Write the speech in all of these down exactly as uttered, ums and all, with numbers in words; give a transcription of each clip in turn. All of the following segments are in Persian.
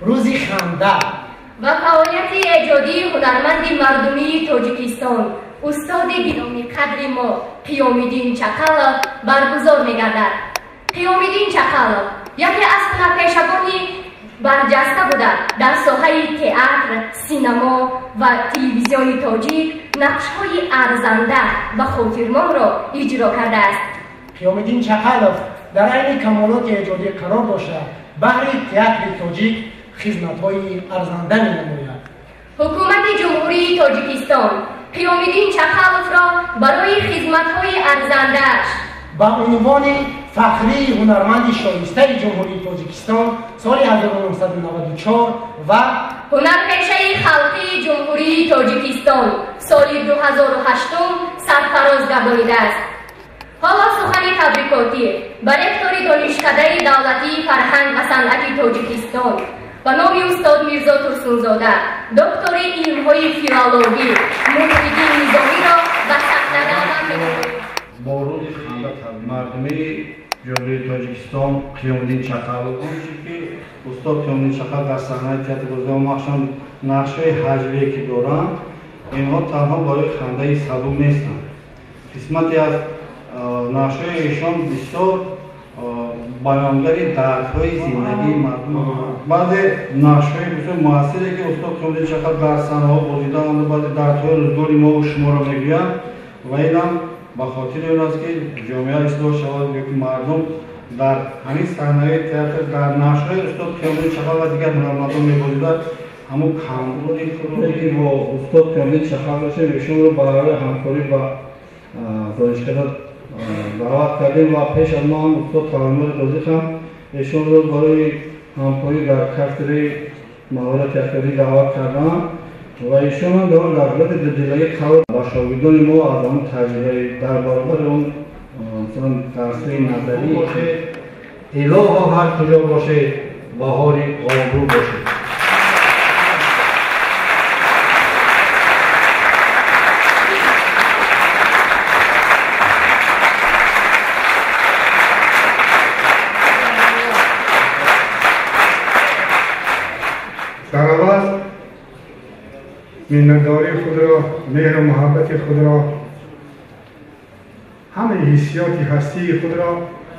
روز خنده و فعالیت ایجادی هنرمند مردمی تاجیکستان استاد گرامی قدر ما قیام‌الدین چقلوف برگزار می‌گردد. قیام‌الدین چقلوف یکی از هنرپیشگانی برجسته بوده در ساحه تئاتر، سینما و تلویزیون تاجیک نقش‌های ارزنده و خاطرمان را اجرا کرده است. قیام‌الدین چقلوف در عین کمالات ایجادی قرار داشته بهر تئاتر تاجیک خدمت‌های ارزنده می‌نماید. حکومت جمهوری تاجیکستان قیام‌الدین چقلوف را برای خدمت‌های ارزنده‌اش با عنوان فخری هنرمند شایسته جمهوری تاجیکستان سال هزار و نهصد و نود و چهار و هنرپیشه خلقی جمهوری تاجیکستان سال دو هزار و هشت سرفراز گردانیده است. حالا سخن تبریکاتی بر رکتور دانشکده دولتی فرهنگ و صنعت تاجیکستان و نام استاد میرزا ترسونزاده دکتر علم‌های فیلولوژی محیدین نظامی را به صحنه دعوت می‌نماییم. با روز مردمی جمهوری تاجیکستان قیام‌الدین چقلوف که استاد قیام‌الدین چقلوف در صحنه تئاتر بازی مخصوصاً نقش‌های حجوی که دارند اینها تنها برای خنده سبب نیستند. قسمتی از نقش‌های ایشان بسیار بیانگری دردهای زندگی مردم بعضی نقش‌های بسیار موثری که استاد قیام‌الدین چقلوف در صحنه‌ها بازیدند و بعضی دردهای روزگاری ما و شما را می‌گویند و این هم به خاطر این است که جامعه اصلاح شود که مردم در همین صحنه‌های تئاتر در نقش‌های استاد قیام‌الدین چقلوف و دیگر هنرمندان می‌بازیدند همون کمبودی خود که با استاد قیام‌الدین چقلوف ایشون رو برای همکاری با دانشکده دعوت کردیم و پیش از ما هم استاد فرامور رازق هم ایشون رو برای همکاری در کافتری موارد تئاتری دعوت کردن و ایشون هم در رغبت دلداری قول و شاگردان ما از اون تجربه در برابر اون مثلا درس‌های نظری باشه اله هر کجا باشه بهار آبرو باشه. در عوض منتداری خود را، مهر و محبت خود را، همه حسیات هستی خود را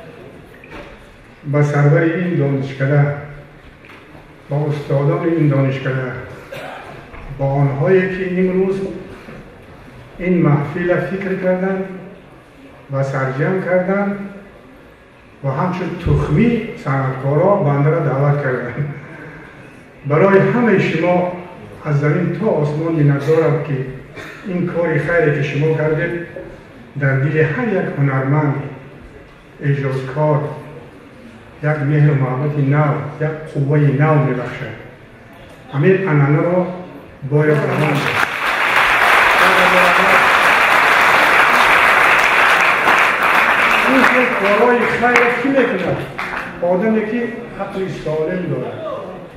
به سرور این دانشکده با استادان این دانشکده با آنهایی که امروز این محفل فکر کردند و سرجم کردند و همچون تخمی صنعتکارا بنده را دعوت کردند. برای همه شما از زمین تا آسمان می‌نگذارم که این کاری خیری که شما کردید در دل هر یک هنرمند اعجازکار یک مهر و محبت نو، یک قوه نو می‌بخشد. همین عنعنه را باید روان کرد. این کارهای خیر کی می‌کند؟ آدمی که عقل سالم دارد.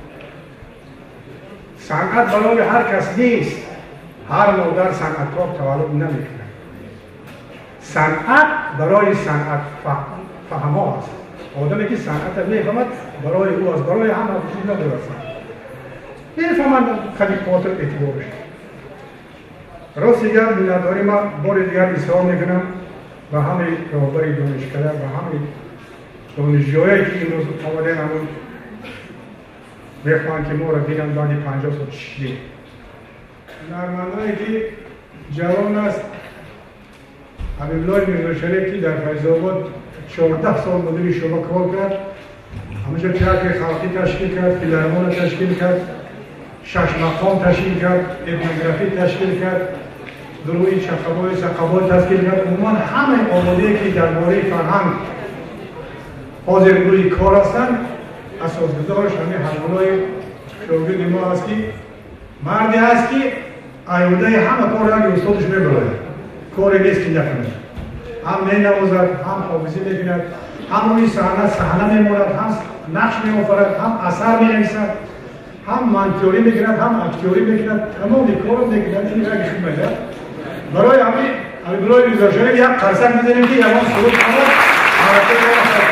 صنعت برای هر کس نیست. هر مادر صنعتکار تولد نمی‌کند. صنعت برای صنعت فهما است. آدمی که صنعت می‌فهمد برای او است، برای همه وجود ندارد. می‌فهمند خیلی خاطر اعتبارش. راست دیگر می‌نداری ما بار دیگر اصرار می‌کنم و همه رهبر دانشکده و همه دانشجویانی که امروز آمدن همون بخوان که ما را دیدن بعد پنجاه سال چیدیم. هنرمندانی که جوان است حبیب‌الله میرزاشریف که در فیض‌آباد چهارده سال مدیر شعبه کار کرد، همینجا تئاتر خلقی تشکیل کرد، فیلارمون تشکیل کرد، شش مقام تشکیل کرد، etnografی تشکیل کرد، گروهی چخبای سقبای تشکیل کرد. عموما همه آماده‌ای که درباره فرهنگ حاضر گروهی کار هستند اساسگذارش همه حلولای شاگرد ما هست که مردی هست که ایوده همه کار را که استادش میبراید کاری نیست که نکنه، هم مینوازد، هم حافظی میکند، هم روی صحنه صحنه میماند، هم نقش میآفرد، هم اثر مینویسد، هم منتوری میکند، هم اکتوری میکند، تمام کار میکند. این رنگ خدمت برای همین برای ریزاشایی یک قرصک میزنیم که یوان سلوک کنند.